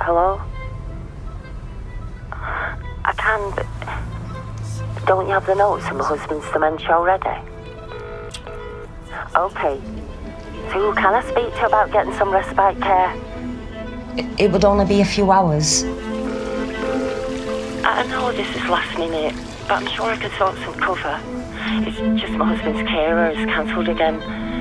Hello? I can, but don't you have the notes on my husband's dementia already? Okay. So who can I speak to about getting some respite care? It would only be a few hours. I know this is last minute, but I'm sure I could sort some cover. It's just my husband's carer has cancelled again.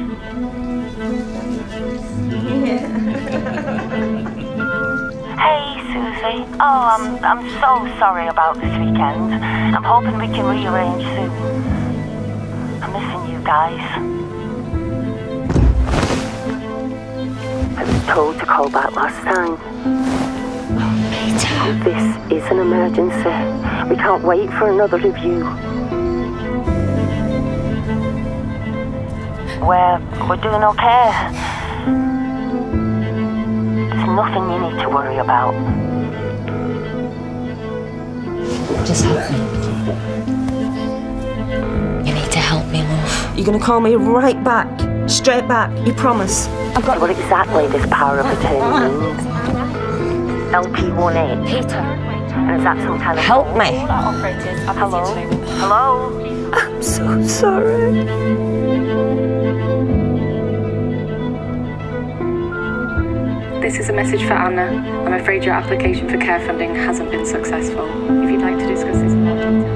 Hey, Susie. Oh, I'm so sorry about this weekend. I'm hoping we can rearrange soon. I'm missing you guys. I was told to call back last time. Peter. This is an emergency. We can't wait for another review. We're doing okay. There's nothing you need to worry about. Just help me. You need to help me, love. You're going to call me right back. Straight back. You promise? I've got what exactly this power of attorney means. LP18. Peter. And is that some kind of... Help me. Hello? Hello? I'm so sorry. This is a message for Anna. I'm afraid your application for care funding hasn't been successful. If you'd like to discuss this in more detail.